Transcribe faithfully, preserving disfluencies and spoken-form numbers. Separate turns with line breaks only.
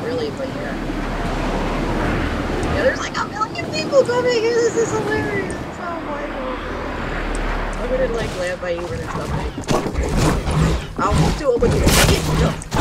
really, but yeah. Yeah, there's like a million people coming here. This is hilarious. Oh my god. I'm gonna like land by you when there's nothing. I'll do a bunch of shit.